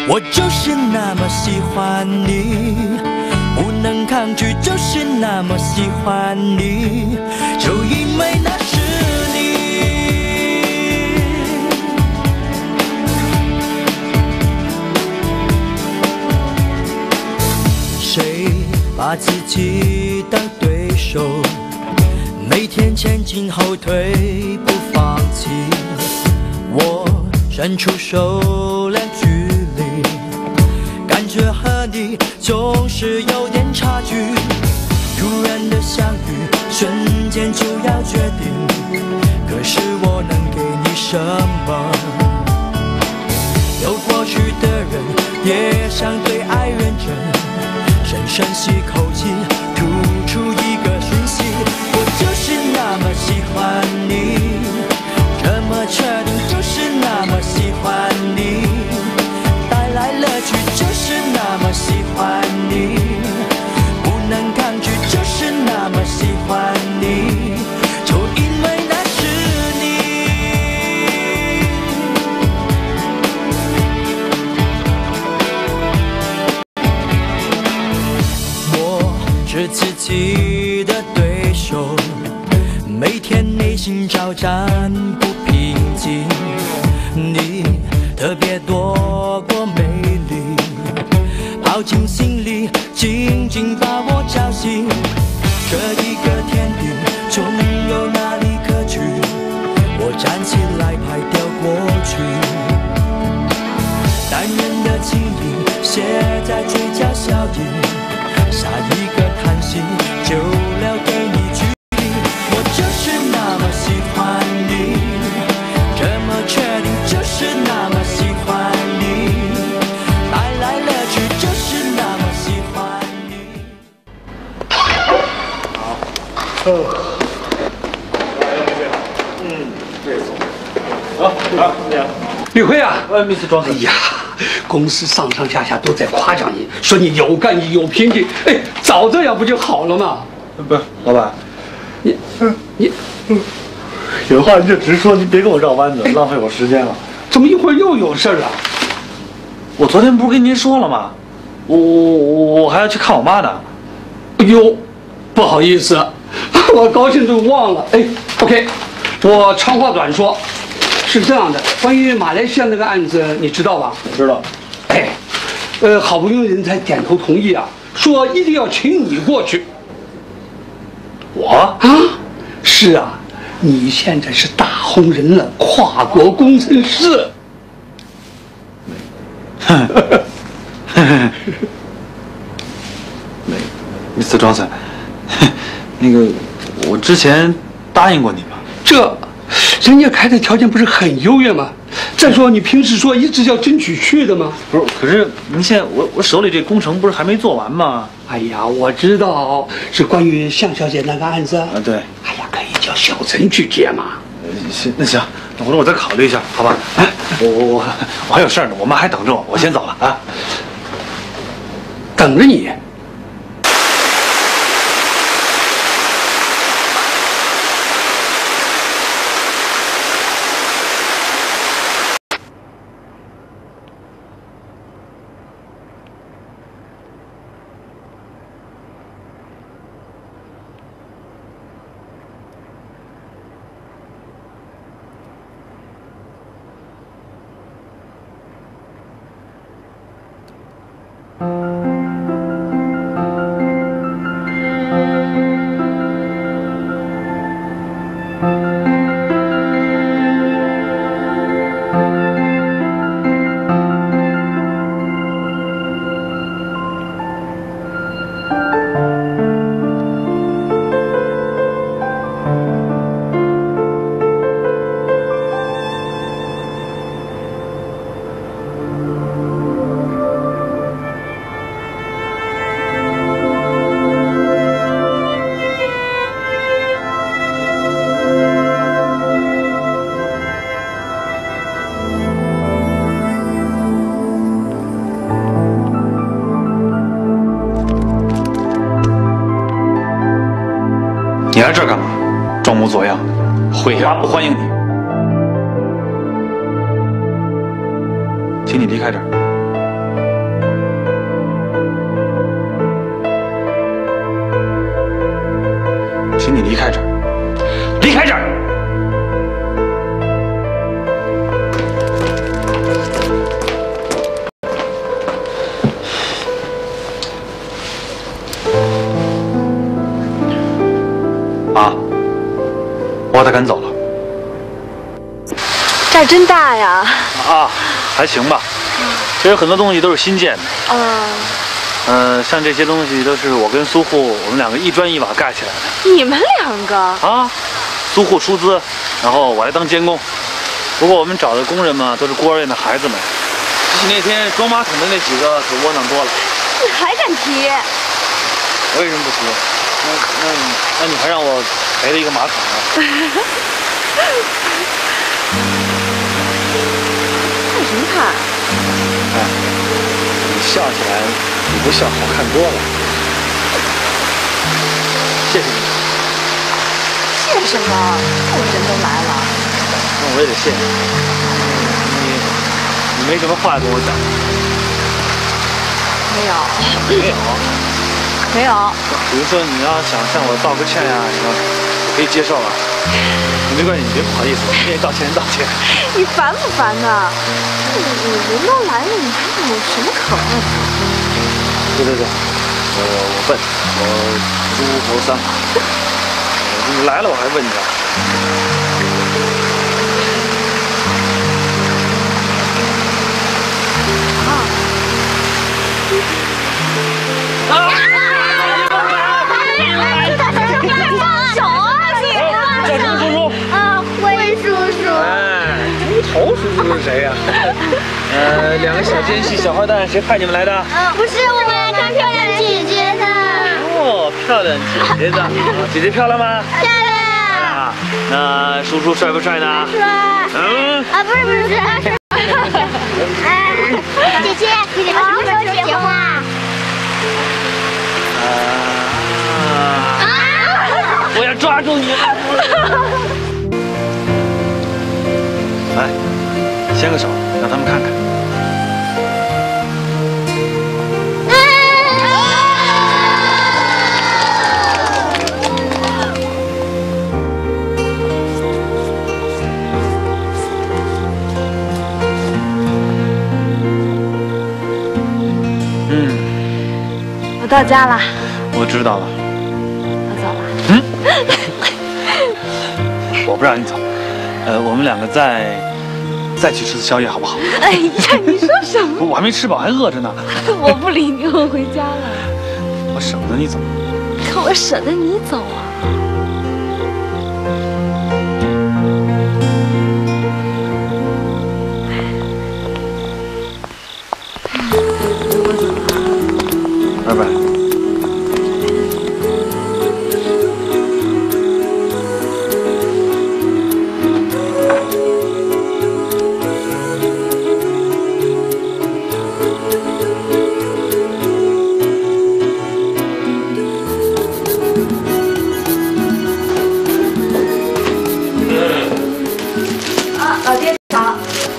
我就是那么喜欢你，不能抗拒，就是那么喜欢你，就因为那是你。谁把自己当对手，每天前进后退不放弃，我伸出手量距离，感觉和你总是有点差距，突然的相遇瞬间就要决定，可是我能给你什么？有过去的人也想对爱认真，深深吸口气，吐出一个讯息，我就是那么喜欢你，这么确定就是那么喜欢你，带来乐趣就是那么喜欢你，不能抗拒就是那么喜欢你，就因为那是你。我是自己的对手，每天内心交战不平静，你特别多过美丽，跑进心里紧紧把我叫醒，这一个天地总有哪里可去，我站起来拍掉过去，男人的情意写在嘴角笑意，下一个叹息就留给你距离，我就是那么喜欢你，这么确定就是那么喜欢你，带来乐趣就是那么喜欢你。 好，这样。 李辉啊 ，Mr. Johnson。 哎呀，公司上上下下都在夸奖你，说你有干劲、有拼劲。哎，早这样不就好了吗？ 不是，老板， 你有话你就直说，你别跟我绕弯子，浪费我时间了。 怎么一会儿又有事了？ 我昨天不是跟您说了吗？我还要去看我妈呢。 哎呦，不好意思，我高兴都忘了。哎 ，OK， 我长话短说，是这样的，关于马来西亚那个案子，你知道吧？ 我知道。 哎，好不容易人才点头同意啊，说一定要请你过去。 我啊，是啊，你现在是大红人了，跨国工程师。 Mr. Johnson， 那个我之前答应过你吧？ 这，人家开的条件不是很优越吗？再说你平时说一直要争取去的吗？ 不是，可是您现在我手里这工程不是还没做完吗？ 哎呀，我知道是关于向小姐那个案子。 啊，对。 哎呀，可以叫小陈去接嘛。 行，那行，那我再考虑一下，好吧？哎，我还有事儿呢，我妈还等着我，我先走了啊。 等着你。 你来这儿干嘛？装模作样的，会妈不欢迎你，请你离开这儿。 开这儿，离开这儿！啊，我把他赶走了。 这儿真大呀！ 啊，还行吧。其实很多东西都是新建的。像这些东西都是我跟苏护我们两个一砖一瓦盖起来的。 你们两个啊？苏护出资，然后我来当监工。不过我们找的工人嘛，都是孤儿院的孩子们。比起那天装马桶的那几个可窝囊多了。 你还敢提？ 我为什么不提？那你还让我赔了一个马桶呢？ 看什么看？ 哎，你笑起来比不笑好看多了。谢谢你。 谢什么？我人都来了。 那我也得谢你。你没什么话跟我讲？ 没有。 没有。 没有。 比如说你要想向我道个歉呀什么，我可以接受啊。你没关系，你别不好意思，你愿意道歉道歉。 你烦不烦呐？你人都来了，你还有什么可问的？ 对，我笨，我猪头三马。你来了我还问你啊？头叔叔是谁呀？两个小奸细、小坏蛋，谁派你们来的？ 不是，我们来看漂亮姐姐的。 哦，漂亮姐姐的，姐姐漂亮吗？ 漂亮。 啊，那叔叔帅不帅呢？ 帅。不是。姐姐，你们什么时候结婚啊？ 我要抓住你了！来，牵个手，让他们看看。 我到家了。 我知道了。 我走了。 我不让你走。我们两个再去吃次宵夜好不好？ 哎呀，你说什么？ 我还没吃饱，还饿着呢。 我不理你，我回家了。 我舍不得你走。 可我舍得你走啊。 拜拜。 老爹好。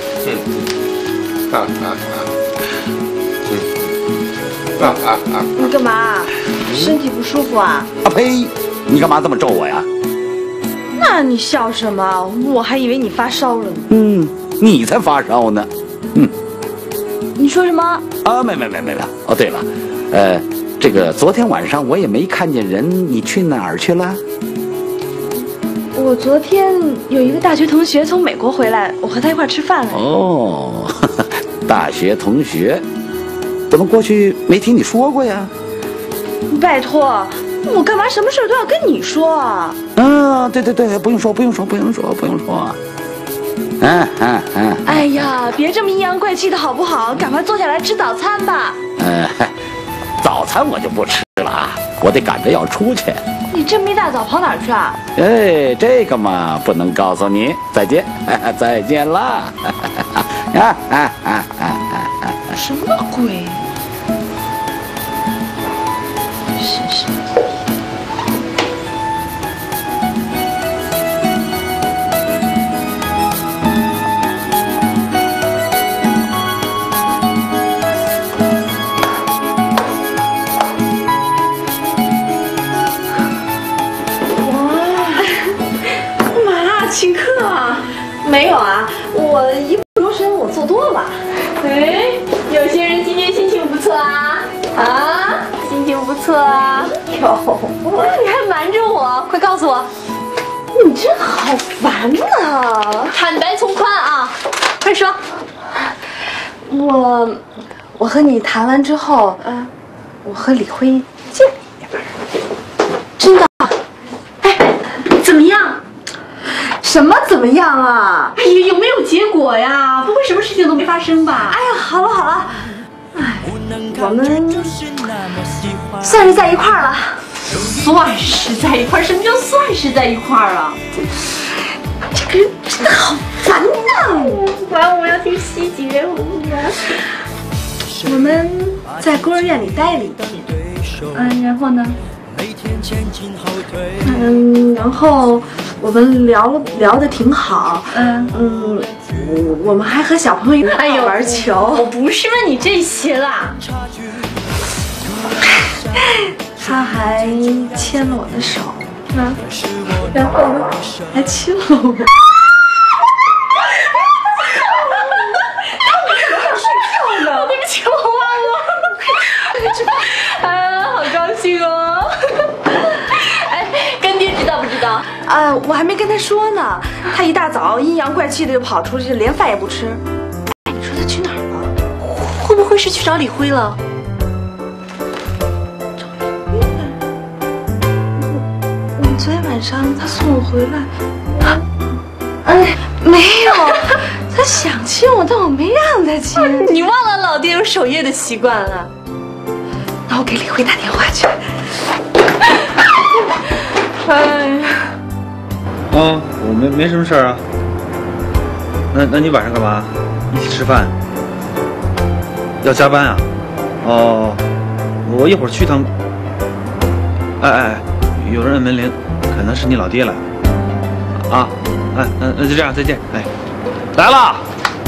你干嘛？身体不舒服啊？ 啊呸！你干嘛这么咒我呀？ 那你笑什么？我还以为你发烧了呢。 你才发烧呢。 你说什么？ 啊，没。哦，对了，这个昨天晚上我也没看见人，你去哪儿去了？ 我昨天有一个大学同学从美国回来，我和他一块吃饭了。 哦，大学同学，怎么过去没听你说过呀？ 拜托，我干嘛什么事都要跟你说啊？ 对，不用说。 哎呀，别这么阴阳怪气的好不好？赶快坐下来吃早餐吧。 早餐我就不吃了啊，我得赶着要出去。 你这么一大早跑哪儿去啊？ 这个嘛不能告诉你。再见，再见啦！ 什么鬼？是。哇！ 不多吧？ 哎，有些人今天心情不错啊！啊，心情不错啊！ 哟， 你还瞒着我，快告诉我！ 你真好烦呐！ 坦白从宽啊，快说！ 我和你谈完之后，我和李辉见了一面。 真的？哎，怎么样？ 什么怎么样啊？ 哎呀，有没有结果呀？不会什么事情都没发生吧？ 哎呀，好了好了，我们算是在一块儿了。 算是在一块儿？什么叫算是在一块儿啊？ 这个人真的好烦呐！ 完，我要听细节。 我们在孤儿院里待了一天， 然后呢？ 然后我们聊得挺好，我们还和小朋友一块玩球。 我不是问你这些啦。 他还牵了我的手，然后还亲了我。 对不起，我忘了。好高兴哦！哎，干爹知道不知道？ 我还没跟他说呢。他一大早阴阳怪气的就跑出去，连饭也不吃。哎，你说他去哪儿了？ 会不会是去找李辉了？ 昨天晚上他送我回来，没有，他想亲我，但我没让他亲。 你忘了老爹有守夜的习惯了？ 那我给李辉打电话去。 哎呀， 我没什么事儿啊。那你晚上干嘛？一起吃饭？要加班啊？哦，我一会儿去趟。哎，有人按门铃，可能是你老爹来了。啊，那就这样，再见。哎，来了。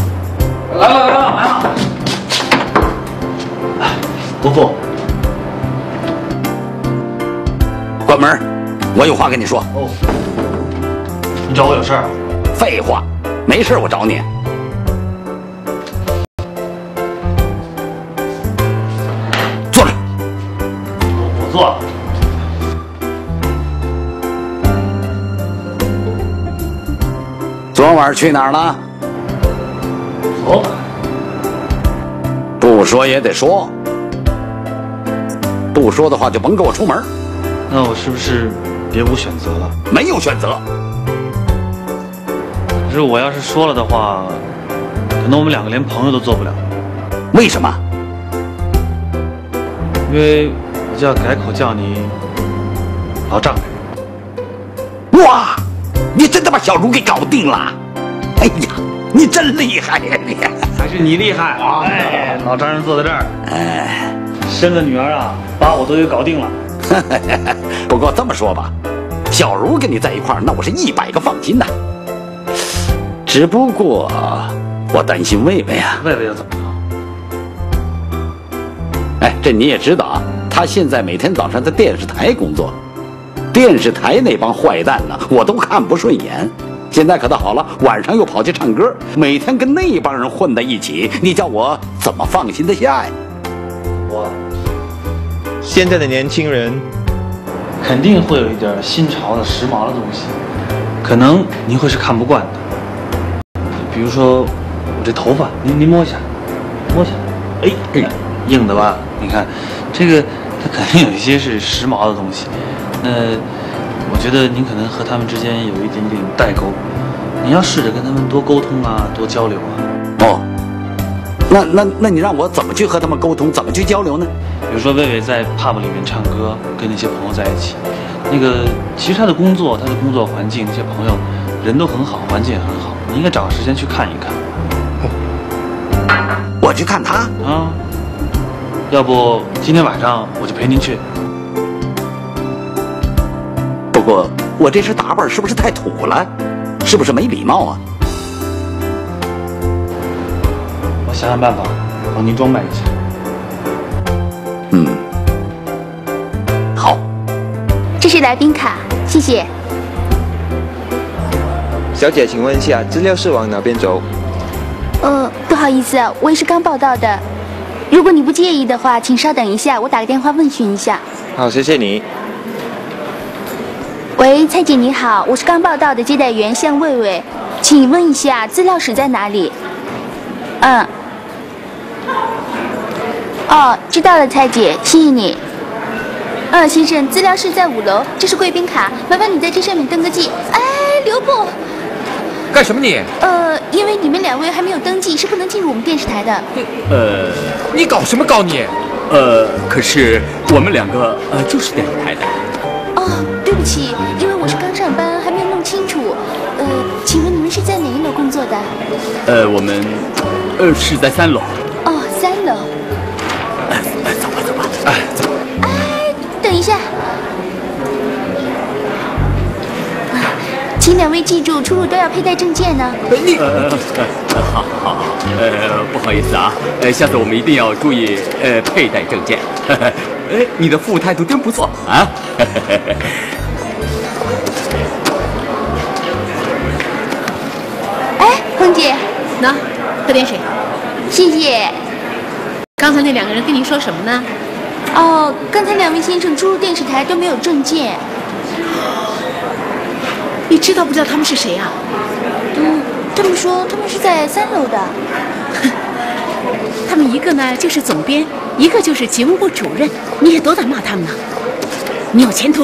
伯父， 关门，我有话跟你说。 哦，你找我有事儿？ 废话，没事我找你。坐着。 我坐。 昨晚去哪儿了？ 哦， 不说也得说，不说的话就甭给我出门。 那我是不是别无选择了？ 没有选择。 可是我要是说了的话，可能我们两个连朋友都做不了。 为什么？ 因为我就要改口叫你老丈人。 哇，你真的把小茹给搞定了！哎呀，你真厉害呀你！ 还是你厉害！哎，老丈人坐在这儿， 哎， 生个女儿啊，把我都给搞定了。 不过这么说吧，小茹跟你在一块儿，那我是100个放心呐。只不过我担心魏魏啊。 魏魏又怎么了？ 哎，这你也知道啊，他现在每天早上在电视台工作，电视台那帮坏蛋呢，我都看不顺眼。现在可倒好了，晚上又跑去唱歌，每天跟那帮人混在一起，你叫我怎么放心得下呀？ 现在的年轻人肯定会有一点新潮的、时髦的东西，可能您会是看不惯的。比如说我这头发，您摸一下，摸一下，哎，硬的吧？你看，这个它肯定有一些是时髦的东西。我觉得您可能和他们之间有一点点代沟，你要试着跟他们多沟通啊，多交流啊。 哦，那你让我怎么去和他们沟通，怎么去交流呢？ 比如说魏魏在 pub 里面唱歌，跟那些朋友在一起，其实他的工作环境，那些朋友人都很好，环境也很好，你应该找个时间去看一看。 我去看他啊？要不今天晚上我就陪您去。 不过我这身打扮是不是太土了？是不是没礼貌啊？ 我想想办法帮您装扮一下。 好。 这是来宾卡，谢谢。 小姐，请问一下，资料是往哪边走？ 不好意思，我也是刚报到的。如果你不介意的话，请稍等一下，我打个电话问询一下。 好，谢谢你。 喂，蔡姐你好，我是刚报到的接待员向魏魏，请问一下资料室在哪里？哦，知道了，蔡姐，谢谢你。先生，资料室在5楼，这是贵宾卡，麻烦你在这上面登个记。哎，留步！ 干什么你？ 因为你们2位还没有登记，是不能进入我们电视台的。 你搞什么搞你？ 可是我们2个就是电视台的。 哦，对不起，因为我是刚上班，还没有弄清楚。请问你们是在哪1楼工作的？ 我们是在3楼。 哦，3楼。 走吧，走吧。走。 哎，等一下。请2位记住，出入都要佩戴证件呢。 好，不好意思啊，下次我们一定要注意佩戴证件。你的服务态度真不错啊。 哎，凤姐， 喏，喝点水。 谢谢。 刚才那2个人跟您说什么呢？ 哦，刚才2位先生出入电视台都没有证件。 你知道不知道他们是谁啊？ 他们说他们是在3楼的。 他们一个呢就是总编，一个就是节目部主任，你也多胆骂他们呢？你有前途。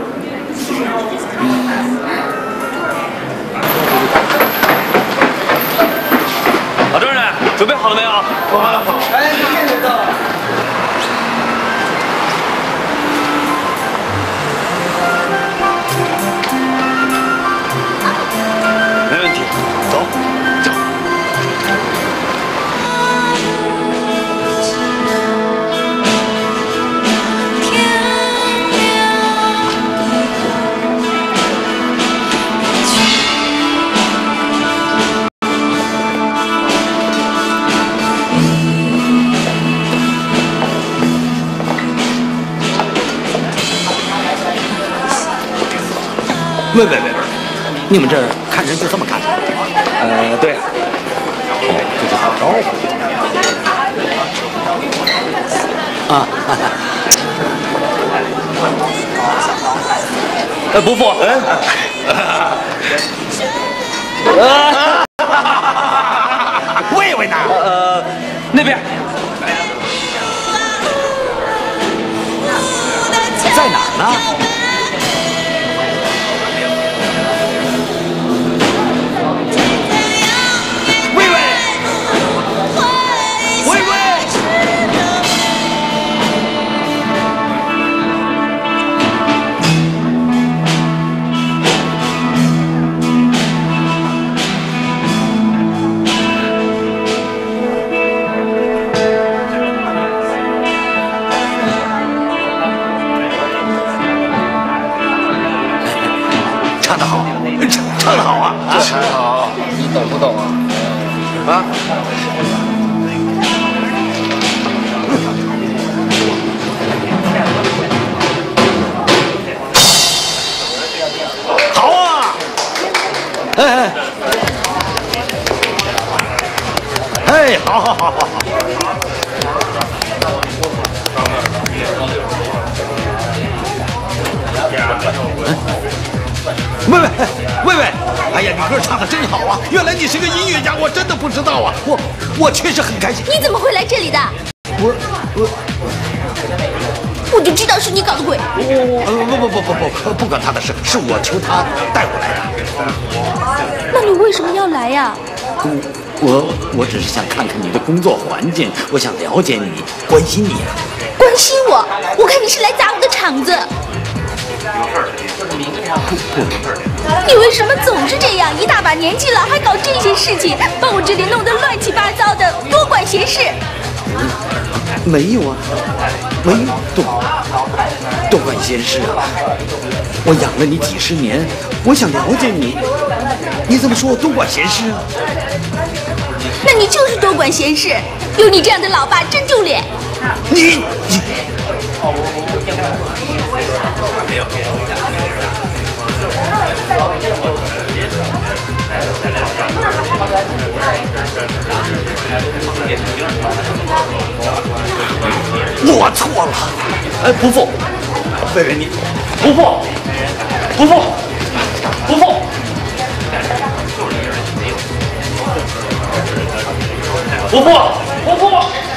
老郑人，准备好了没有？好了。哎，你先等等。没问题，走。 喂，你们这儿看人就这么看？ 对。 这就打招呼。 不付。 魏魏呢？ 那边。 在哪儿呢？唱得好啊！ 这还好，你懂不懂啊？啊？ 好啊！哎，好。魏，哎呀，你歌唱得真好啊！原来你是个音乐家，我真的不知道啊！我确实很开心。 你怎么会来这里的？我就知道是你搞的鬼。 不关他的事，是我求他带我来的。 那你为什么要来呀？ 我只是想看看你的工作环境，我想了解你，关心你啊。 关心我？我看你是来砸我的场子。你为什么总是这样？一大把年纪了，还搞这些事情，把我这里弄得乱七八糟的，多管闲事。 没有啊，没有多管闲事啊！我养了你几十年，我想了解你，你怎么说我多管闲事啊？ 那你就是多管闲事，有你这样的老爸真丢脸。 你。 我错了。 哎，伯父，贝贝你，伯父，伯父，伯父。伯父，伯父！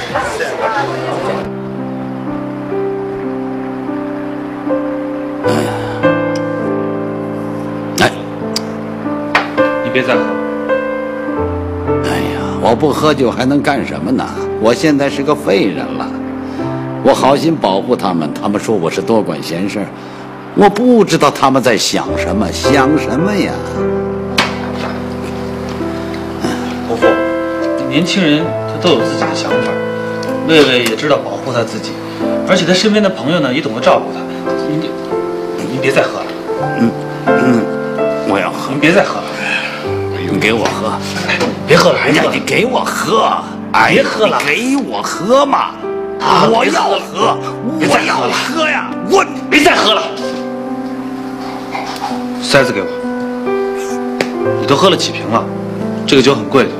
哎， 你别再喝了。 哎呀，我不喝酒还能干什么呢？我现在是个废人了。我好心保护他们，他们说我是多管闲事，我不知道他们在想什么，想什么呀？ 伯父，年轻人他都有自己的想法，魏魏也知道保护他自己，而且他身边的朋友呢也懂得照顾他。您别再喝了。 我要喝。 您别再喝了。 你给我喝。 别喝了， 哎呀，你给我喝。哎， 别喝了， 给我喝嘛！我要喝，我要喝呀！我别再喝了。塞子给我。你都喝了几瓶了？这个酒很贵的。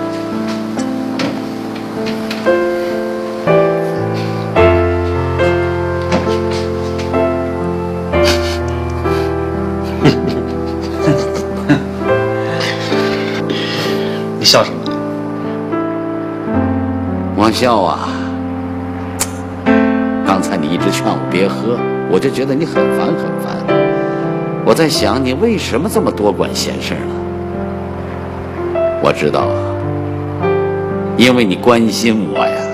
你笑什么？ 我笑啊！刚才你一直劝我别喝，我就觉得你很烦很烦。我在想你为什么这么多管闲事呢？我知道，因为你关心我呀。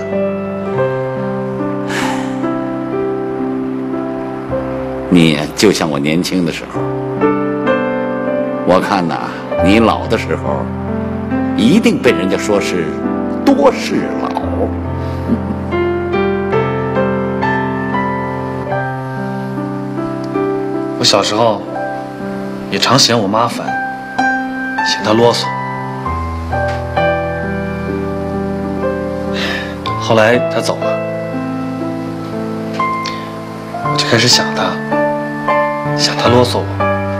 你就像我年轻的时候，我看呐，你老的时候，一定被人家说是多事老。 我小时候也常嫌我妈烦，嫌她啰嗦。后来她走了，我就开始想她，想她啰嗦我，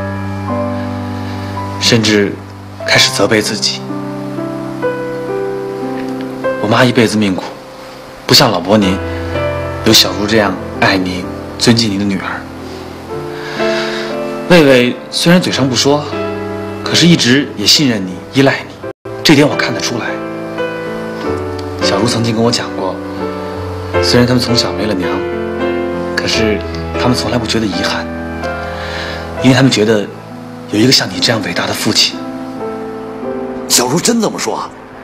甚至开始责备自己。我妈一辈子命苦，不像老伯您有小茹这样爱您、尊敬您的女儿。魏魏虽然嘴上不说，可是一直也信任你、依赖你，这点我看得出来。小茹曾经跟我讲过，虽然他们从小没了娘，可是他们从来不觉得遗憾，因为他们觉得有一个像你这样伟大的父亲。 小茹真这么说？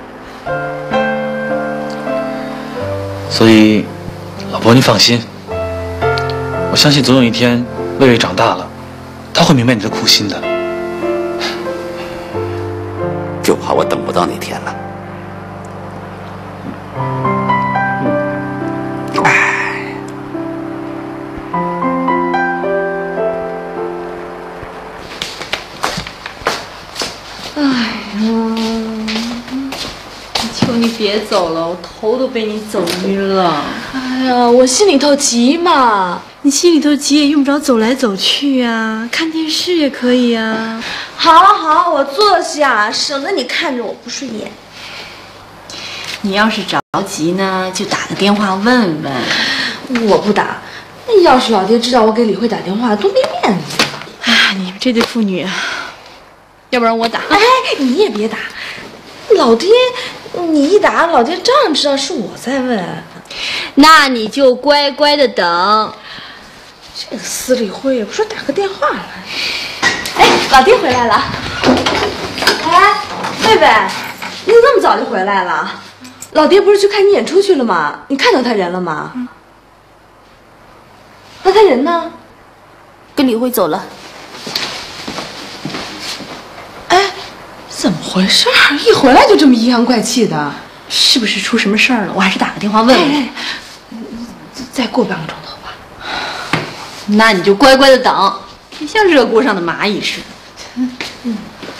所以，老伯您放心，我相信总有一天魏魏长大了，他会明白你的苦心的。 就怕我等不到那天了。 求你别走了，我头都被你走晕了。 哎呀，我心里头急嘛。 你心里头急也用不着走来走去啊，看电视也可以啊。 好，好，我坐下，省得你看着我不顺眼。 你要是着急呢，就打个电话问问。 我不打，那要是老爹知道我给李慧打电话，多没面子。 啊，你们这对父女，要不然我打。 哎，你也别打，老爹，你一打，老爹照样知道是我在问。 那你就乖乖的等。 这个司理会也不说打个电话来。哎，老爹回来了。哎，贝贝，你怎么那么早就回来了？老爹不是去看你演出去了吗？你看到他人了吗？那他人呢？ 跟李慧走了。 哎，怎么回事？一回来就这么阴阳怪气的， 是不是出什么事儿了？我还是打个电话问问。 哎，再过半个钟头吧。 那你就乖乖的等，别像热锅上的蚂蚁似的。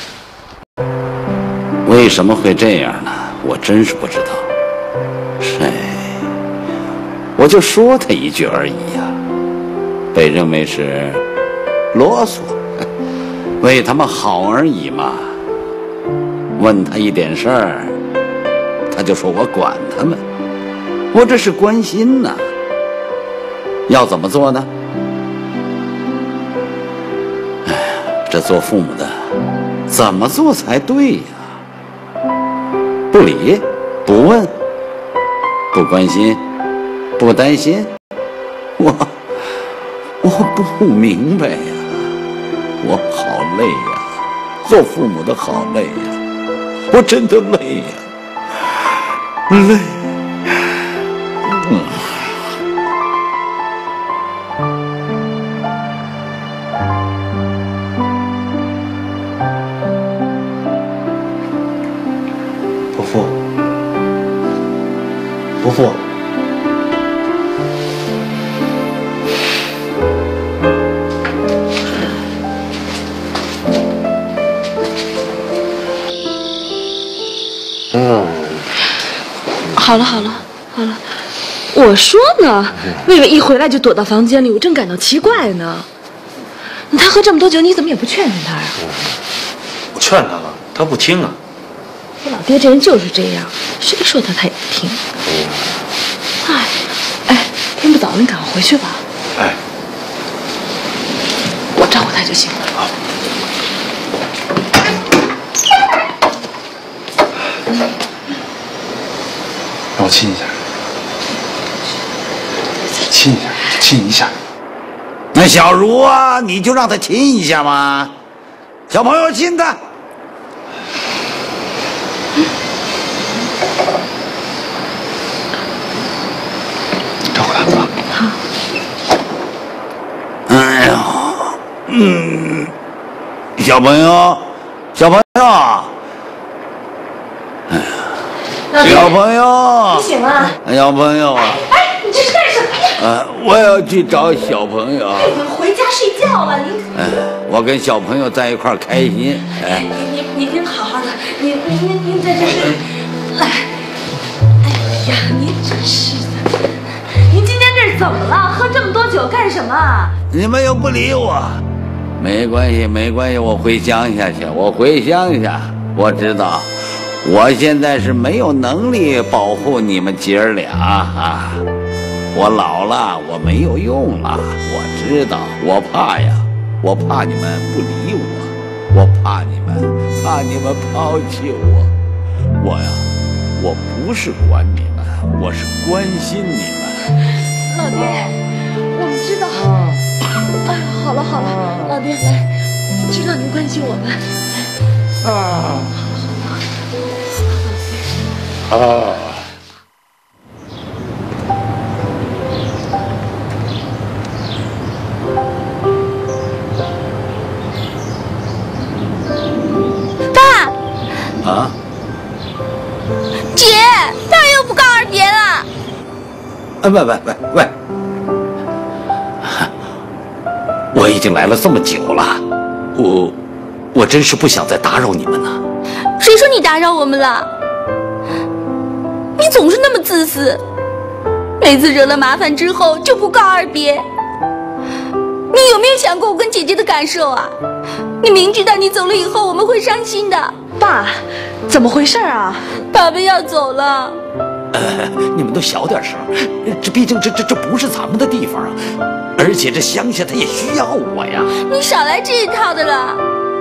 为什么会这样呢？我真是不知道。谁？我就说他一句而已呀，被认为是啰嗦，为他们好而已嘛。问他一点事儿， 他就说我管他们，我这是关心呐。要怎么做呢？哎呀，这做父母的怎么做才对呀？不理，不问，不关心，不担心，我不明白呀，我好累呀，做父母的好累呀，我真的累呀，累。 伯父， 好了，我说呢，魏魏一回来就躲到房间里，我正感到奇怪呢。他喝这么多酒，你怎么也不劝劝他呀？ 我劝他了，他不听啊。 我老爹这人就是这样，谁说他也不听。哎，天不早了，你赶快回去吧。 哎， 我照顾他就行了。 好。让我亲一下，亲一下，亲一下。 那小茹啊，你就让他亲一下嘛。小朋友亲他。 照顾他吧。 好。 哎呦，小朋友，哎呀，小朋友， 你醒了？ 小朋友啊！ 哎，你这是干什么呀？ 我要去找小朋友。 回家睡觉了，您。 我跟小朋友在一块儿开心。 您好好的，您在这睡。来，哎呀，您真是的，您今天这是怎么了？喝这么多酒干什么？ 你们又不理我，没关系，我回乡下去。我知道，我现在是没有能力保护你们姐儿俩啊。我老了，我没有用了。我知道，我怕你们不理我，我怕你们抛弃我。我不是管你们，我是关心你们。 老爹，我们知道。哎呀，好了，老爹来，知道您关心我们。 爸。 啊。 姐，他又不告而别了。 喂，我已经来了这么久了，我真是不想再打扰你们呢。 谁说你打扰我们了？你总是那么自私，每次惹了麻烦之后就不告而别。你有没有想过我跟姐姐的感受啊？你明知道你走了以后我们会伤心的。 爸，怎么回事啊？ 爸爸要走了。 你们都小点声，这毕竟这不是咱们的地方啊，而且这乡下他也需要我呀。 你少来这一套的了。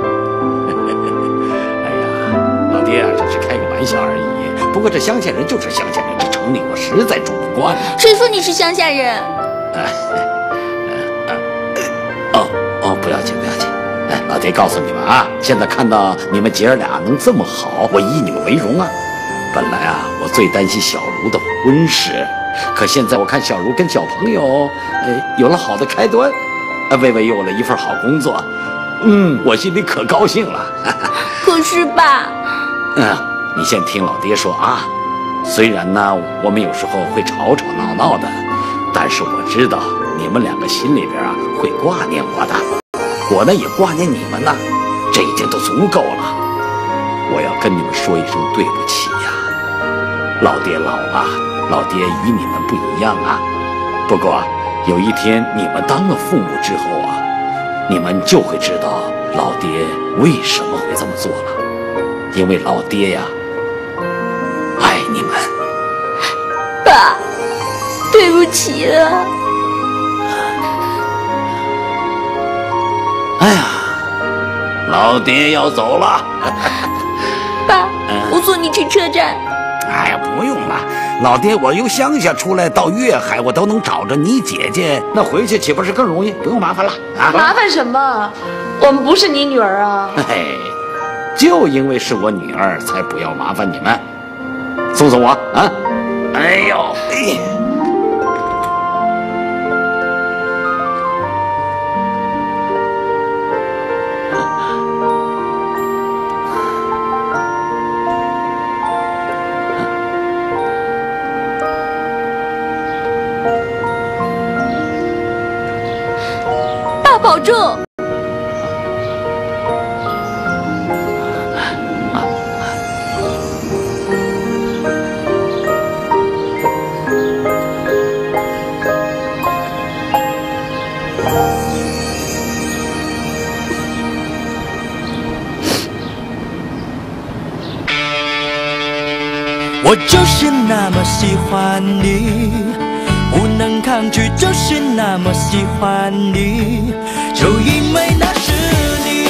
哎呀，老爹啊，这是开个玩笑而已。不过这乡下人就是乡下人，这城里我实在住不惯。 谁说你是乡下人？ 不要紧。老爹告诉你们啊，现在看到你们姐儿俩能这么好，我以你们为荣啊。本来啊，我最担心小茹的婚事，可现在我看小茹跟小朋友，有了好的开端，魏魏又有了一份好工作，我心里可高兴了。 可是爸， 你先听老爹说啊。虽然呢，我们有时候会吵吵闹闹的，但是我知道你们两个心里边啊会挂念我的，我呢也挂念你们呢，这已经都足够了。我要跟你们说一声对不起呀。老爹老了，老爹与你们不一样啊。不过有一天你们当了父母之后啊，你们就会知道老爹为什么会这么做了。因为老爹呀，爱你们。 爸，对不起了。 哎呀，老爹要走了。 爸，我送你去车站。 哎呀，不用了，老爹我由乡下出来到粤海，我都能找着你姐姐，那回去岂不是更容易？不用麻烦了啊！ 麻烦什么？我们不是你女儿啊！ 嘿，就因为是我女儿，才不要麻烦你们。送送我啊！哎呦，哎。 爸保重。 我就是那么喜欢你，不能抗拒，就是那么喜欢你，就因为那是你。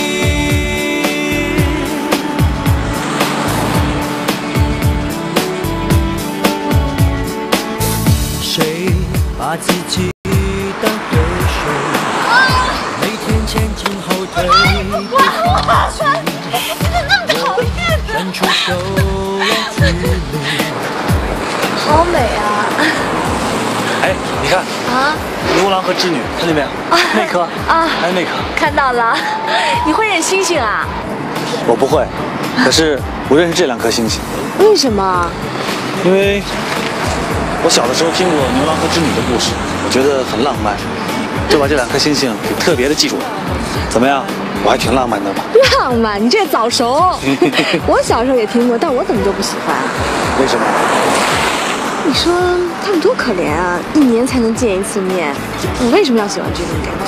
谁把自己当对手，每天前进后退不放弃，我伸出手来距离。 好美啊！ 哎，你看啊， 牛郎和织女，看见没有？那颗啊， 还有那颗。 看到了。你会认星星啊？ 我不会，可是我认识这2颗星星。 为什么？ 因为我小的时候听过牛郎和织女的故事，我觉得很浪漫，就把这2颗星星给特别的记住了。怎么样？我还挺浪漫的吧？ 浪漫？你这早熟。我小时候也听过，但我怎么就不喜欢？ 为什么？ 你说他们多可怜啊，1年才能见1次面，你为什么要喜欢这种感觉？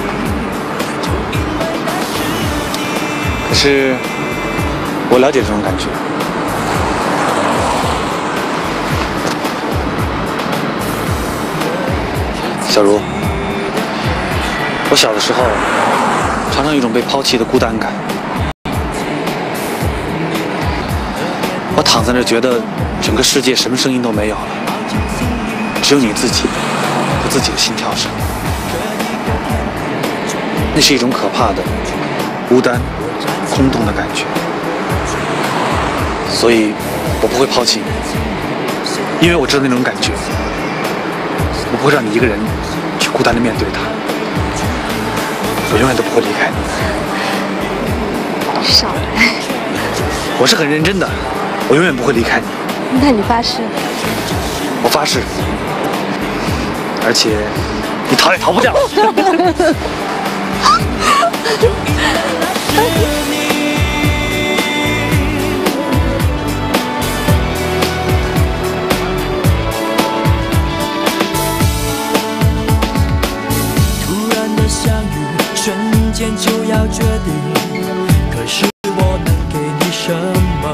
可是我了解这种感觉。小茹，我小的时候常常有一种被抛弃的孤单感。我躺在那儿，觉得整个世界什么声音都没有了，只有你自己和自己的心跳声。那是一种可怕的孤单、空洞的感觉。所以，我不会抛弃你，因为我知道那种感觉。我不会让你一个人去孤单地面对它，我永远都不会离开你。 少来！ 我是很认真的，我永远不会离开你。 那你发誓？ 我发誓。而且，你逃也逃不掉。 瞬间就要决定，可是我能给你什么？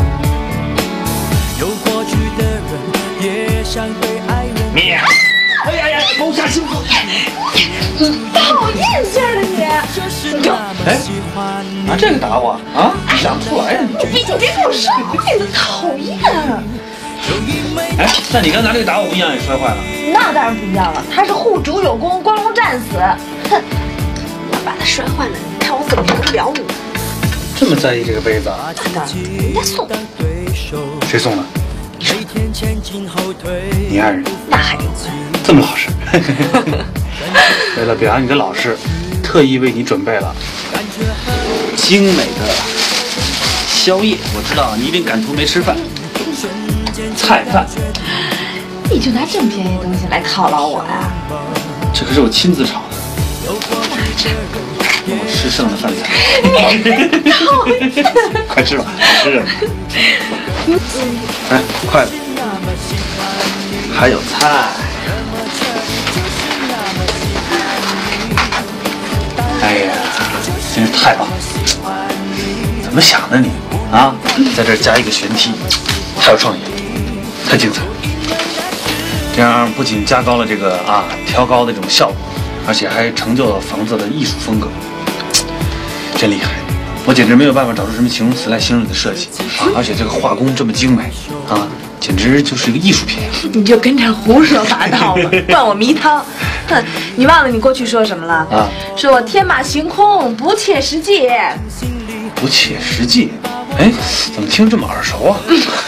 有过去的人也想对爱人。 你，哎呀呀，谋杀心腹！ 讨厌劲儿的你！ 哎，拿这个打我啊？想不出来呀你！ 别跟我说话了，讨厌！ 哎，那你刚拿这个打我，不一样也摔坏了？ 那当然不一样了，他是护主有功，光荣战死。哼！把它摔坏了，看我怎么饶得了你！ 这么在意这个杯子啊？ 人家送的。 谁送的？你爱人？ 那还用？ 这么老实。为了表扬你的老实，特意为你准备了精美的宵夜。我知道你一定赶途没吃饭，菜饭。 你就拿这么便宜的东西来犒劳我呀？ 这可是我亲自炒的。我吃剩的饭菜，快吃吧，吃着呢。哎，快了，还有菜。哎呀，真是太棒了！怎么想的你啊？在这儿加一个旋踢，太有创意，太精彩了。 这样不仅加高了这个挑高的这种效果，而且还成就了房子的艺术风格，真厉害！我简直没有办法找出什么形容词来形容你的设计而且这个画工这么精美简直就是一个艺术品。 你就跟着胡说八道吧，灌我迷汤。哼，你忘了你过去说什么了？说我天马行空，不切实际。 不切实际？哎，怎么听着这么耳熟啊？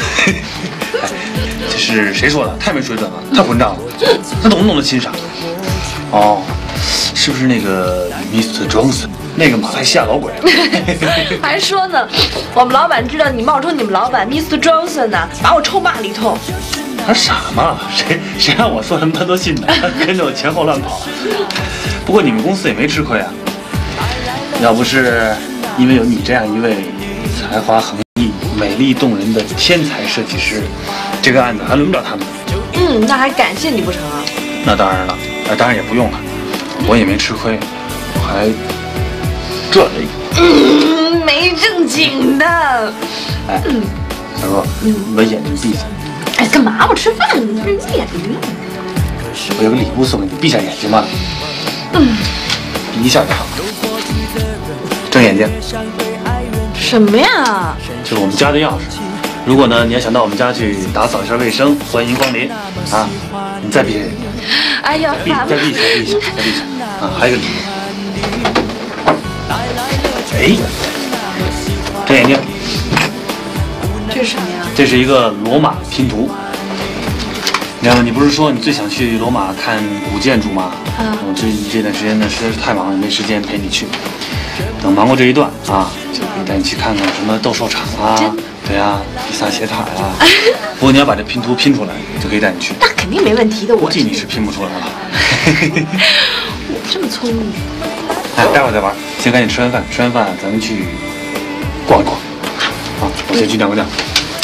这是谁说的？太没水准了，太混账了！那懂不懂得欣赏？哦，是不是那个 Mr. Johnson 那个马来西亚老鬼？ 还说呢，我们老板知道你冒充你们老板 Mr. Johnson 呢，把我臭骂了一通。 他傻吗？谁让我说什么他都信的，跟着我前后乱跑。不过你们公司也没吃亏啊，要不是因为有你这样一位才华横溢、美丽动人的天才设计师，这个案子还轮不了他们。 那还感谢你不成啊？ 那当然了，当然也不用了，我也没吃亏，我还赚了一个。 没正经的。 哎，小若，你把眼睛闭上。 哎，干嘛？我吃饭呢，你闭眼睛。 我有个礼物送给你，闭下眼睛吧。闭一下就好。睁眼睛。 什么呀？ 就是我们家的钥匙。如果呢，你要想到我们家去打扫一下卫生，欢迎光临啊！你再闭下眼睛。 哎呀， 再闭一下啊！还有一个礼物。哎，睁眼睛。 这是什么呀？ 这是一个罗马拼图。你不是说你最想去罗马看古建筑吗？我这段时间呢实在是太忙了，没时间陪你去。等忙过这一段就可以带你去看看什么斗兽场对啊，比萨斜塔呀。不过你要把这拼图拼出来，就可以带你去。 那肯定没问题的，我估计你是拼不出来了。 我这么聪明。 哎，待会儿再玩，先赶紧吃完饭，吃完饭咱们去逛一逛。我先去尿个尿。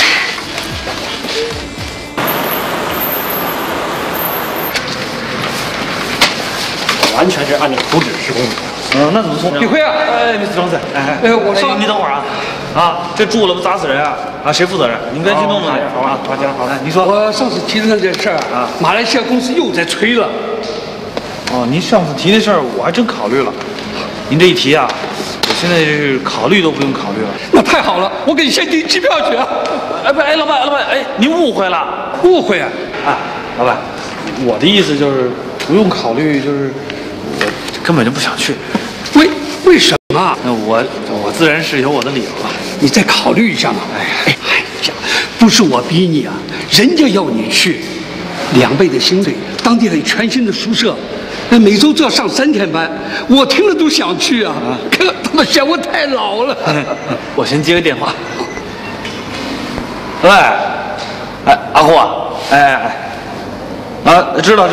完全是按照图纸施工的。那怎么聪明？ 李辉啊 ，Mr. Johnson， 我说你等会儿这住了不砸死人谁负责任？您赶紧弄点，好吧？好，您说。 我上次提的这事儿马来西亚公司又在催了。 您上次提那事儿我还真考虑了。您这一提我现在是考虑都不用考虑了。 那太好了，我给你先订机票去啊！ 老板，您误会了。 误会啊？ 老板，我的意思就是不用考虑，就是我根本就不想去。 为什么？ 我自然是有我的理由了。 你再考虑一下嘛。哎呀，不是我逼你人家要你去，2倍的薪水，当地还有全新的宿舍，每周就要上3天班，我听了都想去可他妈嫌我太老了。 我先接个电话。喂，阿虎知道。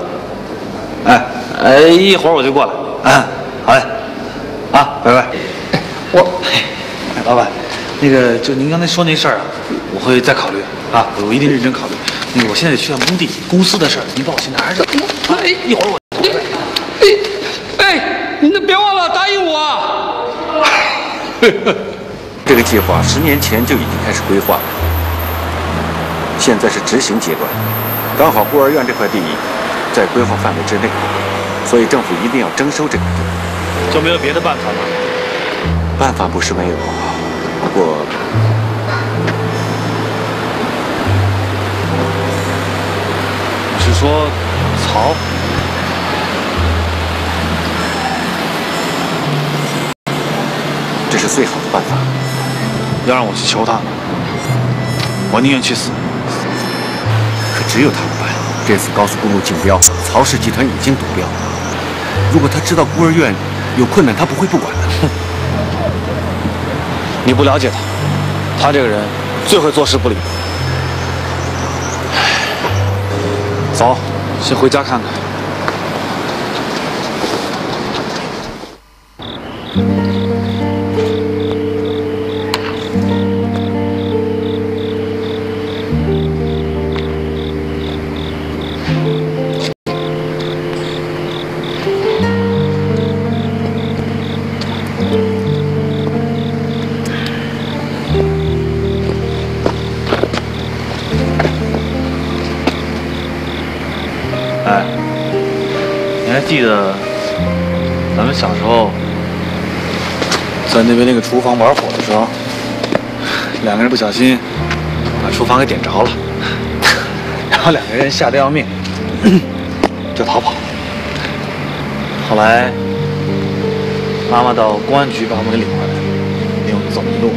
一会儿我就过来。好嘞。拜拜。老板，就您刚才说那事儿我会再考虑我一定认真考虑。我现在得去趟工地，公司的事儿，您帮我先拿着。一会儿我。 你别忘了答应我这个计划10年前就已经开始规划了，现在是执行阶段。刚好孤儿院这块地在规划范围之内，所以政府一定要征收这个地。 就没有别的办法吗？ 办法不是没有，不过你是说曹？ 这是最好的办法。 要让我去求他，我宁愿去死。 可只有他不办。这次高速公路竞标，曹氏集团已经夺标。如果他知道孤儿院有困难，他不会不管的。 你不了解他这个人最会坐视不理。走，先回家看看。 哎，你还记得咱们小时候在那边那个厨房玩火的时候，两个人不小心把厨房给点着了，然后两个人吓得要命，就逃跑。后来妈妈到公安局把我们给领回来，因为我们走迷路。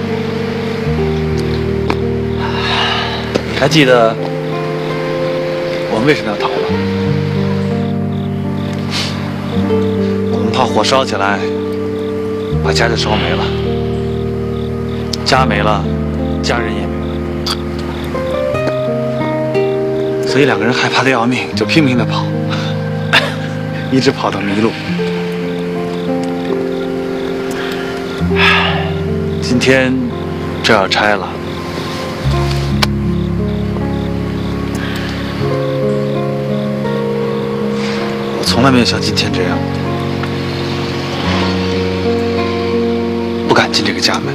还记得我们为什么要逃吗？我们怕火烧起来，把家就烧没了，家没了，家人也没了，所以两个人害怕的要命，就拼命的跑，一直跑到迷路。今天这要拆了。从来没有像今天这样，不敢进这个家门。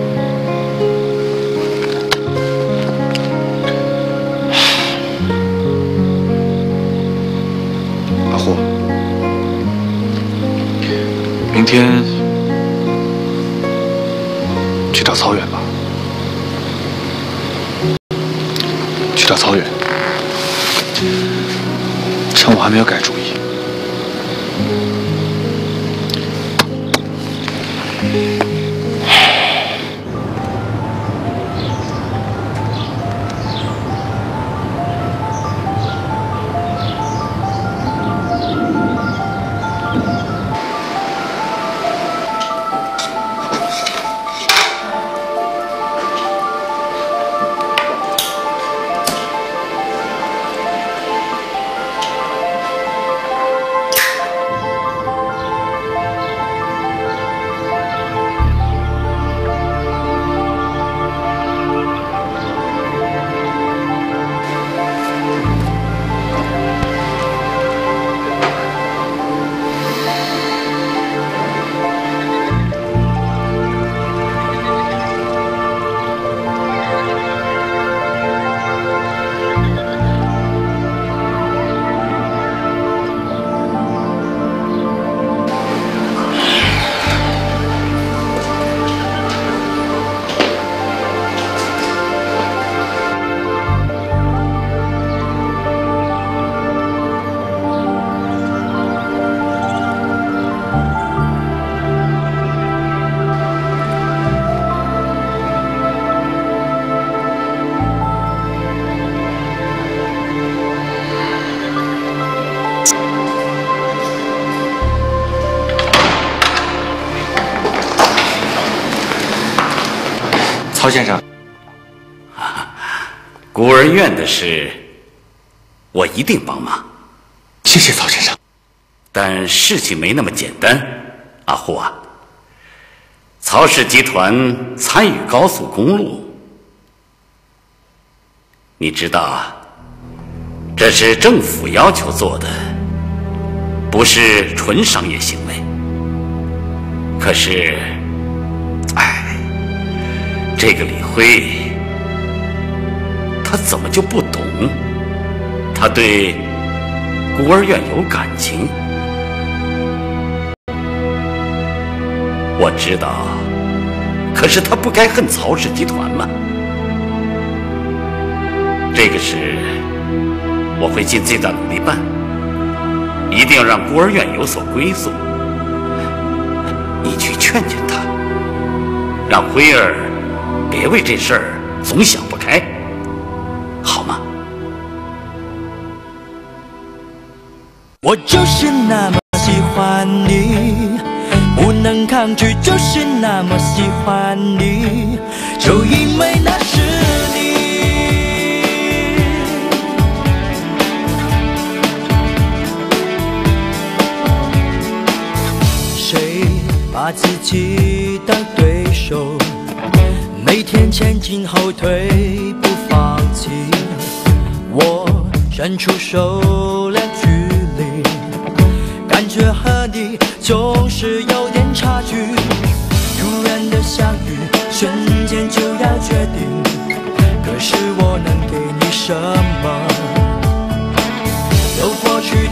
阿虎，明天去找曹远吧，去找曹远，趁我还没有改主意。曹先生， 孤儿院的事，我一定帮忙。 谢谢曹先生。 但事情没那么简单，阿虎啊，曹氏集团参与高速公路，你知道，这是政府要求做的，不是纯商业行为。可是，这个李辉，他怎么就不懂？他对孤儿院有感情。我知道，可是他不该恨曹氏集团吗？这个事，我会尽最大努力办，一定要让孤儿院有所归宿。你去劝劝他，让辉儿别为这事儿总想不开，好吗？ 我就是那么喜欢你，不能抗拒，就是那么喜欢你，就因为那是你。谁把自己当对手，每天前进后退不放弃，我伸出手量距离，感觉和你总是有点差距，突然的相遇，瞬间就要决定，可是我能给你什么？有过去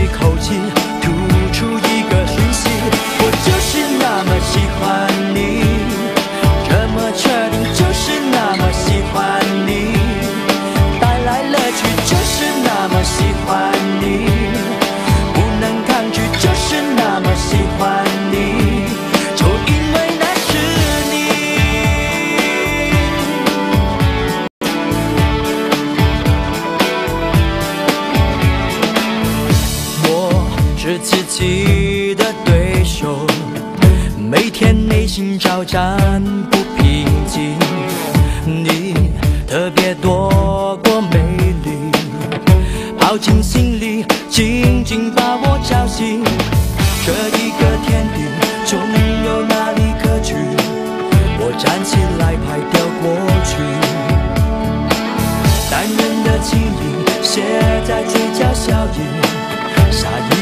口气，吐出一个讯息，我就是那么喜欢你，这么确定就是那么喜欢你，带来乐趣就是那么喜欢你，不能抗拒就是那么喜欢你，就因为那是你。我是自己的对手，每天内心交战不平静，你特别多过美丽，跑进心里紧紧把我叫醒，这一个天地总有哪里可去，我站起来拍掉过去，男人的情意写在嘴角效应，下一